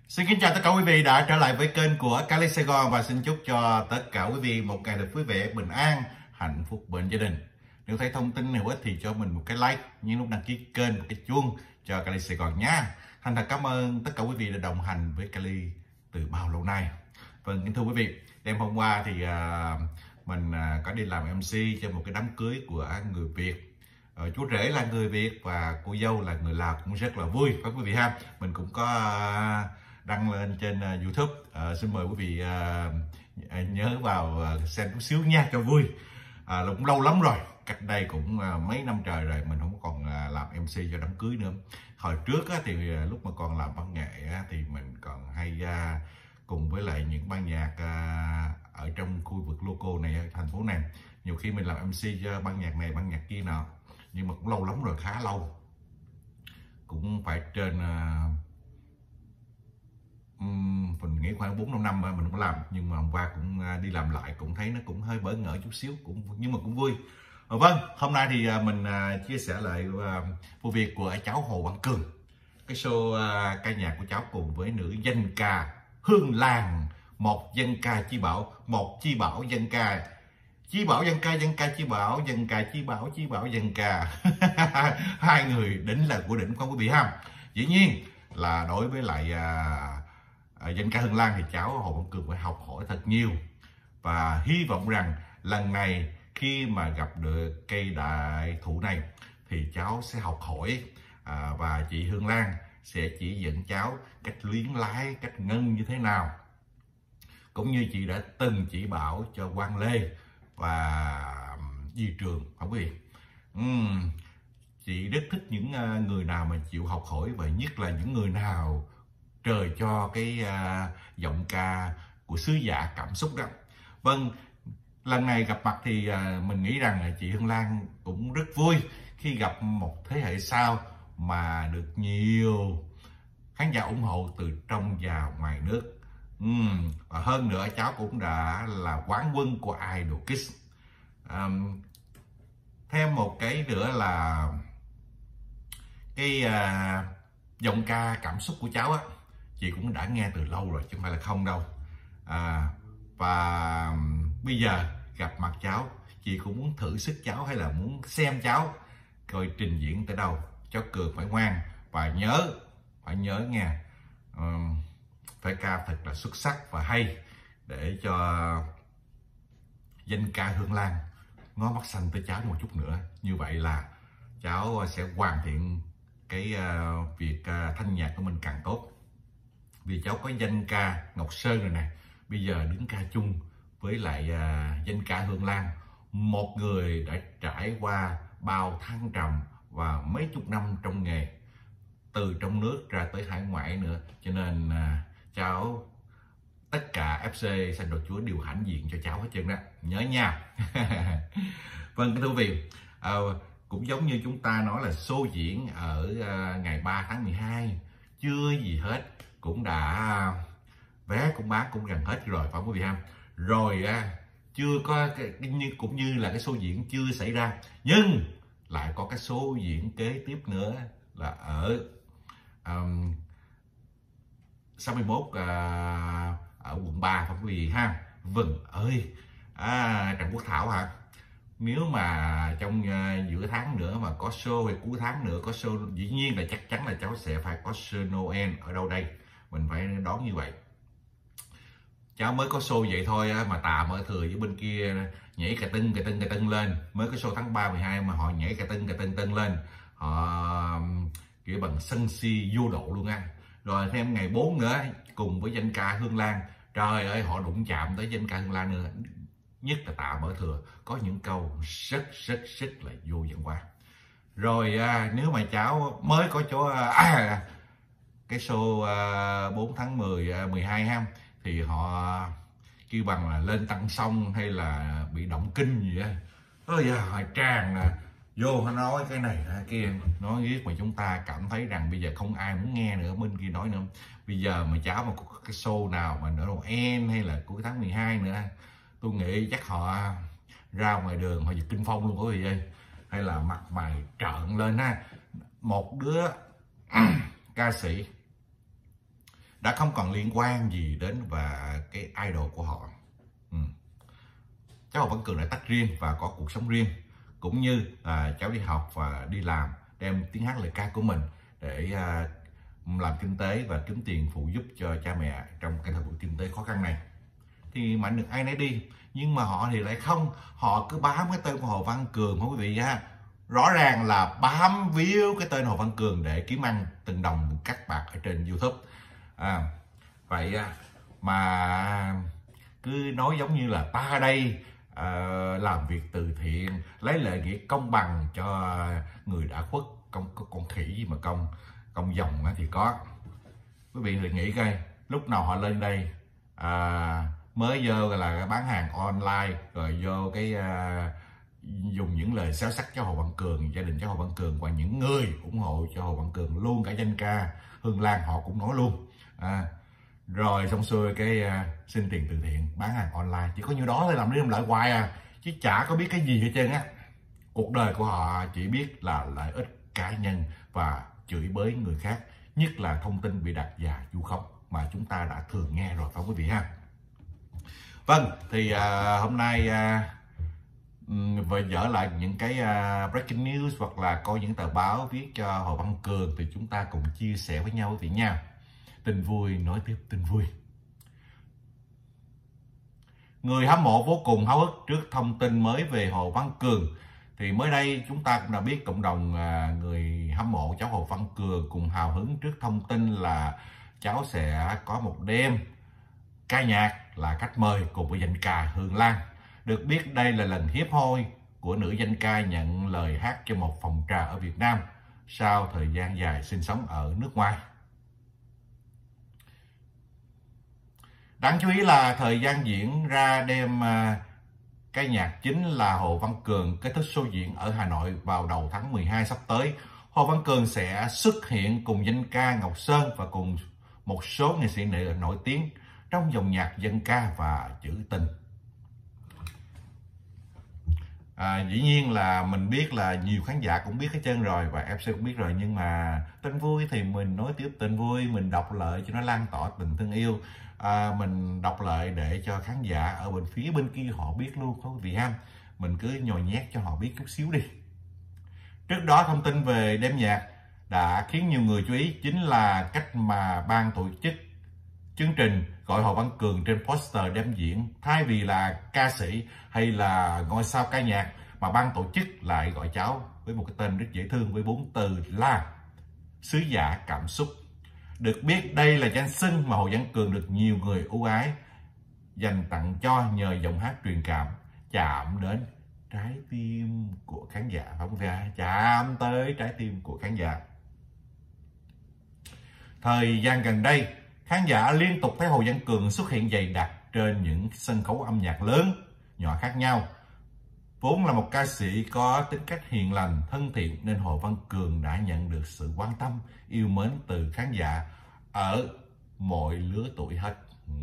Xin kính chào tất cả quý vị đã trở lại với kênh của Cali Sài Gòn và xin chúc cho tất cả quý vị một ngày thật vui vẻ, bình an, hạnh phúc bên gia đình. Nếu thấy thông tin hữu ích thì cho mình một cái like, nhấn nút đăng ký kênh và cái chuông cho Cali Sài Gòn nha. Thành thật cảm ơn tất cả quý vị đã đồng hành với Cali từ bao lâu nay. Vâng, kính thưa quý vị, đêm hôm qua thì mình có đi làm MC cho một cái đám cưới của người Việt. Chú rể là người Việt và cô dâu là người Lào, cũng rất là vui phải quý vị ha. Mình cũng có đăng lên trên YouTube. Xin mời quý vị nhớ vào xem chút xíu nha cho vui. Cũng lâu lắm rồi, cách đây cũng mấy năm trời rồi mình không còn làm MC cho đám cưới nữa. Hồi trước thì lúc mà còn làm văn nghệ thì mình còn hay cùng với lại những ban nhạc ở trong khu vực local này, ở thành phố này. Nhiều khi mình làm MC cho ban nhạc này, ban nhạc kia nào, nhưng mà cũng lâu lắm rồi, khá lâu, cũng phải trên mình nghĩ khoảng 4-5 năm mình không có làm. Nhưng mà hôm qua cũng đi làm lại, cũng thấy nó cũng hơi bỡ ngỡ chút xíu, nhưng mà cũng vui. Vâng, hôm nay thì mình chia sẻ lại vụ việc của cháu Hồ Văn Cường. Cái show ca nhạc của cháu cùng với nữ danh ca Hương Lan, một dân ca chi bảo, một chi bảo dân ca. Chí bảo dân ca, dân ca chí bảo, dân ca chí bảo, chí bảo dân ca. Hai người đỉnh là của đỉnh không quý vị ha. Dĩ nhiên là đối với lại dân ca Hương Lan thì cháu Hồ Văn Cường phải học hỏi thật nhiều. Và hy vọng rằng lần này khi mà gặp được cây đại thụ này thì cháu sẽ học hỏi và chị Hương Lan sẽ chỉ dẫn cháu cách luyến lái, cách ngân như thế nào. Cũng như chị đã từng chỉ bảo cho Quang Lê và Duy Trường, không quý vị. Chị rất thích những người nào mà chịu học hỏi, và nhất là những người nào trời cho cái giọng ca của sứ giả cảm xúc đó. Vâng, lần này gặp mặt thì mình nghĩ rằng chị Hương Lan cũng rất vui khi gặp một thế hệ sau mà được nhiều khán giả ủng hộ từ trong và ngoài nước. Và hơn nữa cháu cũng đã là quán quân của Idol Kids. Thêm một cái nữa là cái giọng ca cảm xúc của cháu á, chị cũng đã nghe từ lâu rồi chứ không phải là không đâu. Và bây giờ gặp mặt cháu, chị cũng muốn thử sức cháu, hay là muốn xem cháu coi trình diễn tới đâu. Cháu Cường phải ngoan và phải nhớ nghe, phải ca thật là xuất sắc và hay để cho danh ca Hương Lan ngó mắt xanh tới cháu một chút nữa. Như vậy là cháu sẽ hoàn thiện cái việc thanh nhạc của mình càng tốt. Vì cháu có danh ca Ngọc Sơn rồi nè, bây giờ đứng ca chung với lại danh ca Hương Lan, một người đã trải qua bao thăng trầm và mấy chục năm trong nghề, từ trong nước ra tới hải ngoại nữa. Cho nên cháu, tất cả FC Sanh Đồ Chúa đều hãnh diện cho cháu hết trơn đó, nhớ nha. Vâng, thưa quý vị, cũng giống như chúng ta nói là show diễn ở ngày 3 tháng 12 chưa gì hết, cũng đã vé cũng bán cũng gần hết rồi phải không quý vị ha. Rồi chưa có cũng như là cái show diễn chưa xảy ra, nhưng lại có cái show diễn kế tiếp nữa là ở 61 ở quận 3 phải không quý vị ha. Vâng ơi, Trần Quốc Thảo hả? Nếu mà trong giữa tháng nữa mà có show, hay cuối tháng nữa có show, dĩ nhiên là chắc chắn là cháu sẽ phải có show Noel ở đâu đây, mình phải đón như vậy. Cháu mới có show vậy thôi mà Tà Mở Thừa với bên kia nhảy cà tưng lên. Mới có show tháng 3-12 mà họ nhảy cà tưng lên, họ kiểu bằng sân si vô độ luôn á. Rồi thêm ngày 4 nữa cùng với danh ca Hương Lan, trời ơi họ đụng chạm tới danh ca Hương Lan nữa. Nhất là Tạ Mở Thừa có những câu rất là vô văn hóa. Rồi nếu mà cháu mới có chỗ cái show 4 tháng 12 ha, thì họ kêu bằng là lên tăng sông hay là bị động kinh gì á. Ôi da, tràn vô họ nói cái này kia, nói riết mà chúng ta cảm thấy rằng bây giờ không ai muốn nghe nữa, bên kia nói nữa. Bây giờ mà cháu mà có cái show nào mà nữa Noel hay là cuối tháng 12 nữa, tôi nghĩ chắc họ ra ngoài đường họ giật kinh phong luôn quý vị ơi, hay là mặt mày trợn lên ha. Một đứa ca sĩ đã không còn liên quan gì đến và cái idol của họ. Cháu Hồ Văn Cường đã tách riêng và có cuộc sống riêng, cũng như cháu đi học và đi làm, đem tiếng hát lời ca của mình để làm kinh tế và kiếm tiền phụ giúp cho cha mẹ trong cái thời buổi kinh tế khó khăn này. Thì mạnh được ai nấy đi, nhưng mà họ thì lại không, họ cứ bám cái tên của Hồ Văn Cường, quý vị ha. Rõ ràng là bám víu cái tên Hồ Văn Cường để kiếm ăn từng đồng cắt bạc ở trên YouTube. Vậy mà cứ nói giống như là ta đây làm việc từ thiện, lấy lợi nghĩa công bằng cho người đã khuất. Con khỉ gì mà công dòng thì có. Quý vị thì nghĩ coi, lúc nào họ lên đây mới vô là bán hàng online, rồi vô cái dùng những lời xéo sắc cho Hồ Văn Cường, gia đình cho Hồ Văn Cường, và những người ủng hộ cho Hồ Văn Cường, luôn cả danh ca Hương Lan họ cũng nói luôn. Rồi xong xuôi cái xin tiền từ thiện, bán hàng online, chỉ có nhiêu đó thôi, làm đi làm lại hoài chứ chả có biết cái gì hết trơn á. Cuộc đời của họ chỉ biết là lợi ích cá nhân và chửi bới người khác, nhất là thông tin bị đặt và vu khống mà chúng ta đã thường nghe rồi, phải không quý vị ha. Vâng, thì hôm nay vừa dở lại những cái breaking news hoặc là coi những tờ báo viết cho Hồ Văn Cường, thì chúng ta cùng chia sẻ với nhau quý vị nha. Tin vui nói tiếp tin vui. Người hâm mộ vô cùng háo hức trước thông tin mới về Hồ Văn Cường. Thì mới đây chúng ta cũng đã biết cộng đồng người hâm mộ cháu Hồ Văn Cường cùng hào hứng trước thông tin là cháu sẽ có một đêm ca nhạc là khách mời cùng với danh ca Hương Lan. Được biết đây là lần hiếm hoi của nữ danh ca nhận lời hát cho một phòng trà ở Việt Nam sau thời gian dài sinh sống ở nước ngoài. Đáng chú ý là thời gian diễn ra đêm ca nhạc chính là Hồ Văn Cường kết thúc show diễn ở Hà Nội vào đầu tháng 12 sắp tới. Hồ Văn Cường sẽ xuất hiện cùng danh ca Ngọc Sơn và cùng một số nghệ sĩ nổi tiếng trong dòng nhạc dân ca và trữ tình. Dĩ nhiên là mình biết là nhiều khán giả cũng biết hết trơn rồi và MC cũng biết rồi, nhưng mà tin vui thì mình nói tiếp tin vui, mình đọc lại cho nó lan tỏa tình thương yêu. Mình đọc lại để cho khán giả ở phía bên kia họ biết luôn, không quý vị ha. Mình cứ nhồi nhét cho họ biết chút xíu đi. Trước đó thông tin về đêm nhạc đã khiến nhiều người chú ý, chính là cách mà ban tổ chức chương trình gọi Hồ Văn Cường trên poster đêm diễn. Thay vì là ca sĩ hay là ngôi sao ca nhạc mà ban tổ chức lại gọi cháu với một cái tên rất dễ thương với 4 từ là sứ giả cảm xúc. Được biết đây là danh xưng mà Hồ Văn Cường được nhiều người ưu ái dành tặng cho nhờ giọng hát truyền cảm, chạm đến trái tim của khán giả, phải không? Chạm tới trái tim của khán giả. Thời gian gần đây, khán giả liên tục thấy Hồ Văn Cường xuất hiện dày đặc trên những sân khấu âm nhạc lớn, nhỏ khác nhau. Vốn là một ca sĩ có tính cách hiền lành, thân thiện nên Hồ Văn Cường đã nhận được sự quan tâm, yêu mến từ khán giả ở mọi lứa tuổi hết.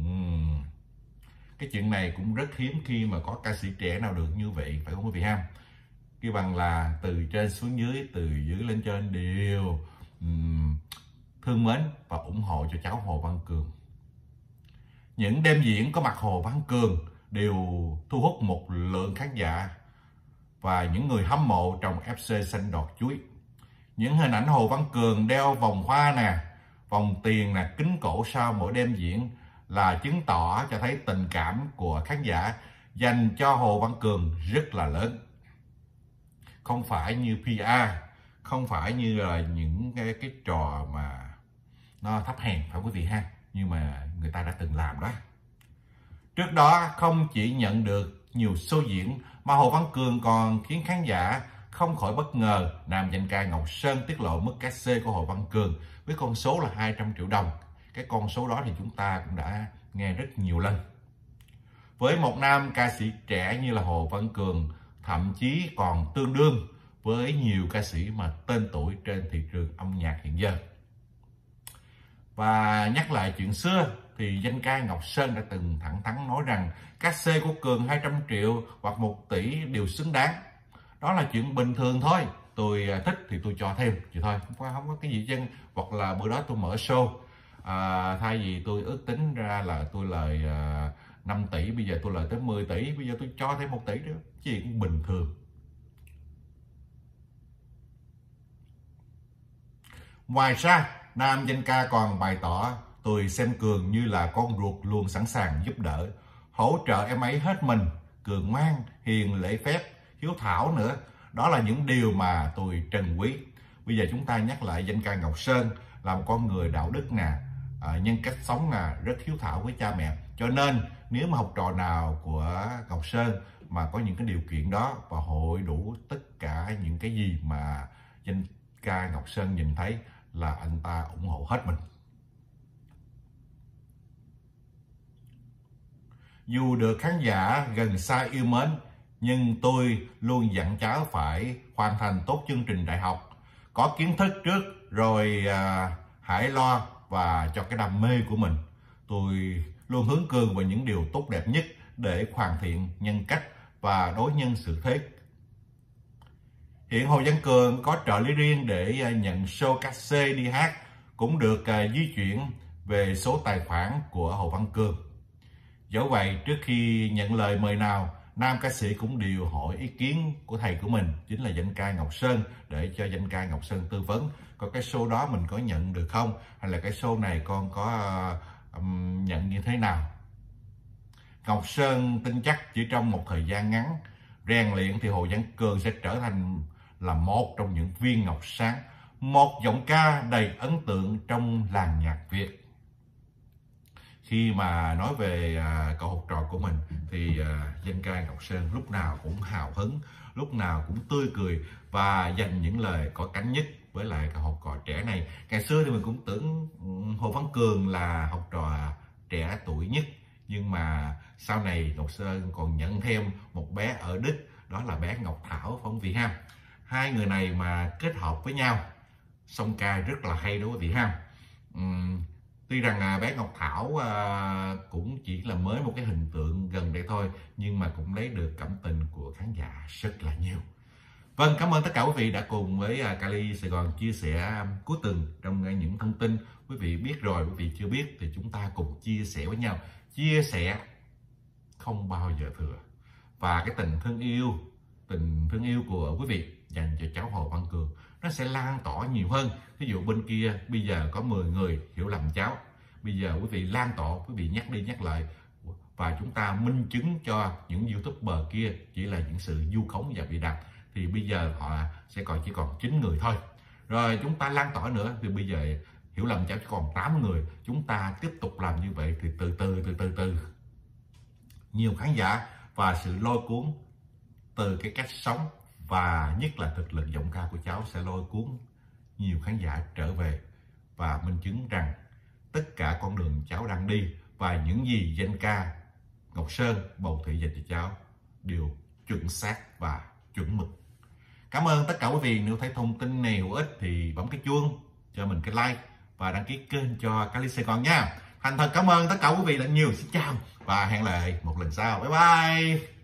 Cái chuyện này cũng rất hiếm khi mà có ca sĩ trẻ nào được như vậy, phải không quý vị ha? Cái bằng là từ trên xuống dưới, từ dưới lên trên đều thương mến và ủng hộ cho cháu Hồ Văn Cường. Những đêm diễn có mặt Hồ Văn Cường đều thu hút một lượng khán giả và những người hâm mộ trồng FC xanh đọt chuối. Những hình ảnh Hồ Văn Cường đeo vòng hoa nè, vòng tiền nè, kính cổ sau mỗi đêm diễn là chứng tỏ cho thấy tình cảm của khán giả dành cho Hồ Văn Cường rất là lớn. Không phải như PR, không phải như là những cái trò mà nó thấp hèn, phải quý vị ha, nhưng mà người ta đã từng làm đó. Trước đó không chỉ nhận được nhiều show diễn mà Hồ Văn Cường còn khiến khán giả không khỏi bất ngờ. Nam danh ca Ngọc Sơn tiết lộ mức cát xê của Hồ Văn Cường với con số là 200 triệu đồng. Cái con số đó thì chúng ta cũng đã nghe rất nhiều lần. Với một nam ca sĩ trẻ như là Hồ Văn Cường, thậm chí còn tương đương với nhiều ca sĩ mà tên tuổi trên thị trường âm nhạc hiện giờ. Và nhắc lại chuyện xưa thì danh ca Ngọc Sơn đã từng thẳng thắn nói rằng cát xê của Cường 200 triệu hoặc 1 tỷ đều xứng đáng. Đó là chuyện bình thường thôi. Tôi thích thì tôi cho thêm vậy thôi, không có cái gì chứ. Hoặc là bữa đó tôi mở show Thay vì tôi ước tính ra là tôi lời 5 tỷ, bây giờ tôi lời tới 10 tỷ, bây giờ tôi cho thêm 1 tỷ nữa, chuyện cũng bình thường. Ngoài ra, nam danh ca còn bày tỏ tôi xem Cường như là con ruột, luôn sẵn sàng giúp đỡ, hỗ trợ em ấy hết mình. Cường ngoan, hiền, lễ phép, hiếu thảo nữa. Đó là những điều mà tôi trân quý. Bây giờ chúng ta nhắc lại danh ca Ngọc Sơn là một con người đạo đức nè, nhân cách sống rất hiếu thảo với cha mẹ. Cho nên nếu mà học trò nào của Ngọc Sơn mà có những cái điều kiện đó và hội đủ tất cả những cái gì mà danh ca Ngọc Sơn nhìn thấy, là anh ta ủng hộ hết mình. Dù được khán giả gần xa yêu mến, nhưng tôi luôn dặn cháu phải hoàn thành tốt chương trình đại học, có kiến thức trước rồi hãy lo và cho cái đam mê của mình. Tôi luôn hướng Cường vào những điều tốt đẹp nhất để hoàn thiện nhân cách và đối nhân xử thế. Hiện Hồ Văn Cường có trợ lý riêng để nhận show cát xê đi hát, cũng được di chuyển về số tài khoản của Hồ Văn Cường. Dẫu vậy, trước khi nhận lời mời nào, nam ca sĩ cũng đều hỏi ý kiến của thầy của mình, chính là danh ca Ngọc Sơn, để cho danh ca Ngọc Sơn tư vấn coi cái show đó mình có nhận được không, hay là cái show này con có nhận như thế nào. Ngọc Sơn tin chắc chỉ trong một thời gian ngắn rèn luyện thì Hồ Văn Cường sẽ trở thành là một trong những viên ngọc sáng, một giọng ca đầy ấn tượng trong làng nhạc Việt. Khi mà nói về cậu học trò của mình thì danh ca Ngọc Sơn lúc nào cũng hào hứng, lúc nào cũng tươi cười và dành những lời có cánh nhất với lại cậu học trò trẻ này. Ngày xưa thì mình cũng tưởng Hồ Văn Cường là học trò trẻ tuổi nhất, nhưng mà sau này Ngọc Sơn còn nhận thêm một bé ở Đức, đó là bé Ngọc Thảo, Phong Vị ha. Hai người này mà kết hợp với nhau song ca rất là hay đó quý vị ha. Tuy rằng bé Ngọc Thảo cũng chỉ là mới một cái hình tượng gần đây thôi, nhưng mà cũng lấy được cảm tình của khán giả rất là nhiều. Vâng, cảm ơn tất cả quý vị đã cùng với Cali Sài Gòn chia sẻ cuối tuần trong những thông tin quý vị biết rồi, quý vị chưa biết thì chúng ta cùng chia sẻ với nhau. Chia sẻ không bao giờ thừa. Và cái tình thương yêu của quý vị dành cho cháu Hồ Văn Cường nó sẽ lan tỏa nhiều hơn. Ví dụ bên kia bây giờ có 10 người hiểu lầm cháu, bây giờ quý vị lan tỏa, quý vị nhắc đi nhắc lại, và chúng ta minh chứng cho những YouTuber kia chỉ là những sự vu khống và bị đặt, thì bây giờ họ sẽ chỉ còn 9 người thôi. Rồi chúng ta lan tỏa nữa thì bây giờ hiểu lầm cháu chỉ còn 8 người. Chúng ta tiếp tục làm như vậy thì từ từ nhiều khán giả và sự lôi cuốn từ cái cách sống và nhất là thực lực giọng ca của cháu sẽ lôi cuốn nhiều khán giả trở về và minh chứng rằng tất cả con đường cháu đang đi và những gì danh ca Ngọc Sơn bầu thị dành cho cháu đều chuẩn xác và chuẩn mực. Cảm ơn tất cả quý vị. Nếu thấy thông tin này hữu ích thì bấm cái chuông cho mình cái like và đăng ký kênh cho Cali Sài Gòn nha. Thành thật cảm ơn tất cả quý vị đã nhiều. Xin chào và hẹn lại một lần sau. Bye bye.